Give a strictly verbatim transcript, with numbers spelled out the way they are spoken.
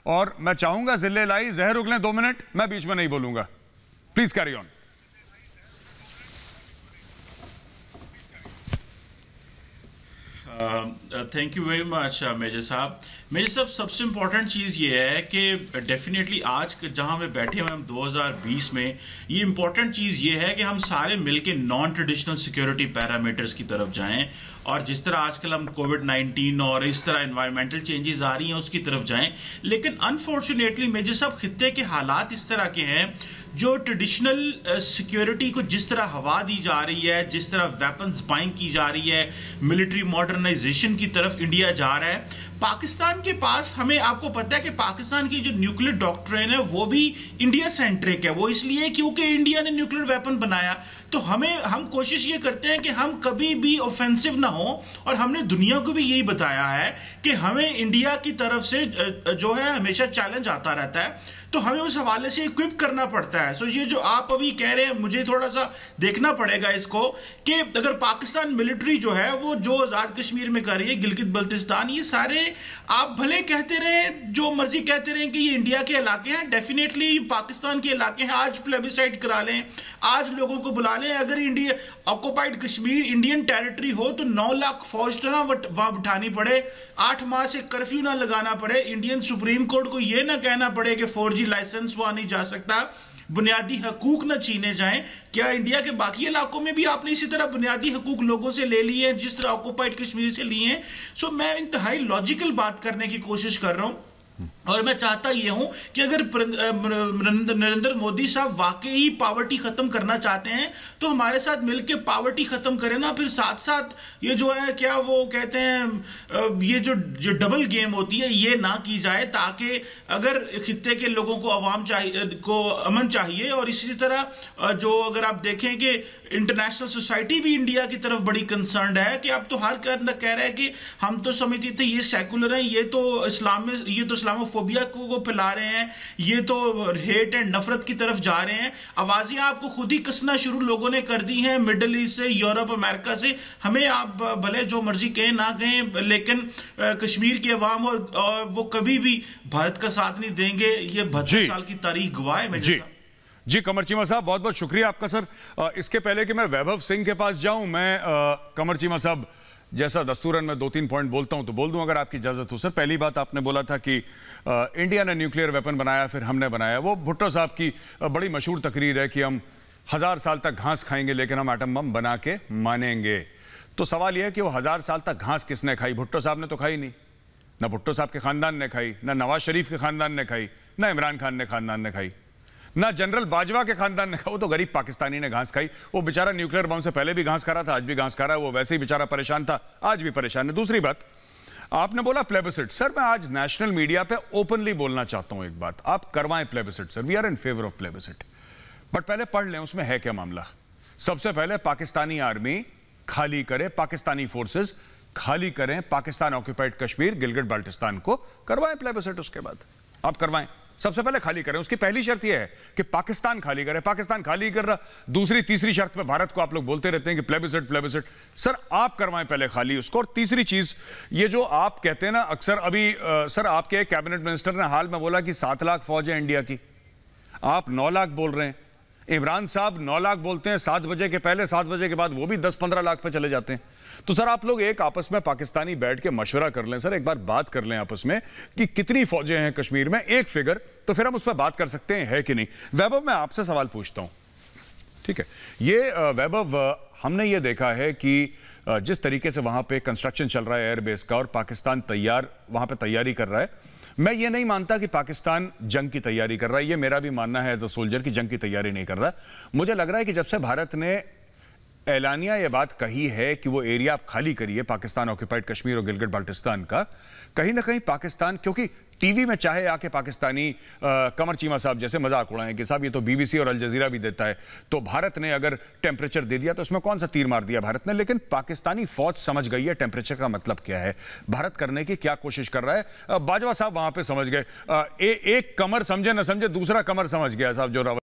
और मैं चाहूंगा जिले लाई जहर उगलें दो मिनट, मैं बीच में नहीं बोलूंगा। Please carry on. Thank you very much major साहब। मेजर साहब, सबसे इम्पॉर्टेंट चीज़ ये है कि डेफिनेटली आज जहां हम बैठे हुए हम दो हज़ार बीस में, ये इम्पॉर्टेंट चीज़ ये है कि हम सारे मिलके नॉन ट्रेडिशनल सिक्योरिटी पैरामीटर्स की तरफ जाएं, और जिस तरह आजकल हम कोविड नाइन्टीन और इस तरह एनवायरमेंटल चेंजेस आ रही हैं उसकी तरफ जाएं। लेकिन अनफॉर्चुनेटली मेजर साहब, खित्ते के हालात इस तरह के हैं, जो ट्रेडिशनल सिक्योरिटी को जिस तरह हवा दी जा रही है, जिस तरह वेपन्स बाइंग की जा रही है, मिलिट्री मॉडर्नाइजेशन की तरफ इंडिया जा रहा है। पाकिस्तान के पास, हमें आपको पता है कि पाकिस्तान की जो न्यूक्लियर डॉक्ट्रिन है वो भी इंडिया सेंट्रिक है। वो इसलिए क्योंकि इंडिया ने न्यूक्लियर वेपन बनाया। तो हमें हम कोशिश ये करते हैं कि हम कभी भी ऑफेंसिव ना हो, और हमने दुनिया को भी यही बताया है कि हमें इंडिया की तरफ से जो है हमेशा चैलेंज आता रहता है, तो हमें उस हवाले से इक्विप करना पड़ता है। सो ये जो आप अभी कह रहे हैं, मुझे थोड़ा सा देखना पड़ेगा इसको कि अगर पाकिस्तान मिलिट्री जो है वो जो आज़ाद कश्मीर में कर रही है, गिलगित बल्तिस्तान, ये सारे आप भले कहते रहे, जो मर्जी कहते रहे कि ये इंडिया के इलाके हैं, डेफिनेटली पाकिस्तान के इलाके हैं। आज प्लेबिसाइड करा लें, आज लोगों को बुला लें। अगर India occupied Kashmir Indian territory हो तो नौ लाख फौज तो ना वहां बिठानी पड़े, आठ माह से कर्फ्यू ना लगाना पड़े, इंडियन सुप्रीम कोर्ट को यह ना कहना पड़े कि फोर जी लाइसेंस वहां नहीं जा सकता, बुनियादी हकूक न छीने जाएं। क्या इंडिया के बाकी इलाकों में भी आपने इसी तरह बुनियादी हकूक लोगों से ले लिए हैं जिस तरह ऑक्युपाइड कश्मीर से लिए हैं? सो मैं इंतहाई लॉजिकल बात करने की कोशिश कर रहा हूं, और मैं चाहता ये हूं कि अगर नरेंद्र मोदी साहब वाकई पावर्टी खत्म करना चाहते हैं तो हमारे साथ मिलकर पावर्टी खत्म करें ना। फिर साथ साथ ये जो है, क्या वो कहते हैं, ये जो जो डबल गेम होती है ये ना की जाए, ताकि अगर खित्ते के लोगों को अवाम चाहिए, को अमन चाहिए, और इसी तरह जो अगर आप देखें कि इंटरनेशनल सोसाइटी भी इंडिया की तरफ बड़ी कंसर्न है कि अब तो हर अंदर कह रहा है कि हम तो समझते थे ये सेकुलर है, ये तो इस्लाम में, ये तो इस्लामोफोबिया को फैला रहे हैं, ये तो हेट एंड नफरत की तरफ जा रहे हैं। आवाजें आपको खुद ही कसना शुरू लोगों ने कर दी हैं, मिडल ईस्ट से, यूरोप, अमेरिका से। हमें आप भले जो मर्जी कहें ना कहें, लेकिन कश्मीर के अवाम और, और वो कभी भी भारत का साथ नहीं देंगे। ये बहत्तर साल की तारीख गवाह है। जी जी कमर चीमा साहब, बहुत बहुत शुक्रिया आपका सर। आ, इसके पहले कि मैं वैभव सिंह के पास जाऊं, मैं आ, कमर चीमा साहब जैसा दस्तूरन में दो तीन पॉइंट बोलता हूं तो बोल दूं अगर आपकी इजाजत हो। सर, पहली बात आपने बोला था कि आ, इंडिया ने न्यूक्लियर वेपन बनाया, फिर हमने बनाया। वो भुट्टो साहब की आ, बड़ी मशहूर तकरीर है कि हम हजार साल तक घास खाएंगे लेकिन हम एटम बम बना के मानेंगे। तो सवाल यह है कि वो हजार साल तक घास किसने खाई? भुट्टो साहब ने तो खाई नहीं, ना भुट्टो साहब के खानदान ने खाई, ना नवाज शरीफ के खानदान ने खाई, ना इमरान खान ने खानदान ने खाई, ना जनरल बाजवा के खानदान ने खाई। वो तो गरीब पाकिस्तानी ने घास खाई। वो बेचारा न्यूक्लियर बम से पहले भी घास खा रहा था, आज भी घास खा रहा है। वो वैसे ही बेचारा परेशान था, आज भी परेशान है। दूसरी बात, आपने बोला प्लेबिसिट। सर, मैं आज नेशनल मीडिया पे ओपनली बोलना चाहता हूं एक बात, आप करवाएं plebiscite sir, we are in favour of plebiscite, but पहले पढ़ लें उसमें है क्या मामला। सबसे पहले पाकिस्तानी आर्मी खाली करे, पाकिस्तानी फोर्सेस खाली करें पाकिस्तान ऑक्युपाइड कश्मीर, गिलगित बाल्टिस्तान को, करवाएं प्लेबिसिट। उसके बाद आप करवाएं, सबसे पहले खाली करें। उसकी पहली शर्त यह है कि पाकिस्तान खाली करे। पाकिस्तान खाली कर रहा, दूसरी तीसरी शर्त पे भारत को आप लोग बोलते रहते हैं कि प्लेबिसिट प्लेबिसिट। सर, आप करवाएं पहले खाली उसको। और तीसरी चीज, ये जो आप कहते हैं ना अक्सर, अभी आ, सर आपके कैबिनेट मिनिस्टर ने हाल में बोला कि सात लाख फौज है इंडिया की, आप नौ लाख बोल रहे हैं। इमरान साहब नौ लाख बोलते हैं, सात बजे के पहले, सात बजे के बाद वो भी दस पंद्रह लाख पे चले जाते हैं। तो सर आप लोग एक आपस में पाकिस्तानी बैठ के मशवरा कर लें सर, एक बार बात कर लें आपस में कि कितनी फौजें हैं कश्मीर में, एक फिगर, तो फिर हम उस पर बात कर सकते हैं है कि नहीं। वैभव, मैं आपसे सवाल पूछता हूं, ठीक है? ये वैभव, हमने ये देखा है कि जिस तरीके से वहां पे कंस्ट्रक्शन चल रहा है एयरबेस का, और पाकिस्तान तैयार वहां पे तैयारी कर रहा है। मैं ये नहीं मानता कि पाकिस्तान जंग की तैयारी कर रहा है, ये मेरा भी मानना है एज अ सोल्जर की जंग की तैयारी नहीं कर रहा। मुझे लग रहा है कि जब से भारत ने ऐलानिया ये बात कही है कि वो एरिया आप खाली करिए, पाकिस्तान ऑक्युपाइड कश्मीर और गिलगित बाल्टिस्तान का, कहीं ना कहीं पाकिस्तान, क्योंकि टीवी में चाहे आके पाकिस्तानी आ, कमर चीमा साहब जैसे मजाक उड़ाएं कि साहब ये तो बीबीसी और अल जजीरा भी देता है, तो भारत ने अगर टेम्परेचर दे दिया तो उसमें कौन सा तीर मार दिया भारत ने। लेकिन पाकिस्तानी फौज समझ गई है टेम्परेचर का मतलब क्या है, भारत करने की क्या कोशिश कर रहा है। बाजवा साहब वहां पर समझ गए, एक कमर समझे न समझे दूसरा कमर समझ गया साहब जो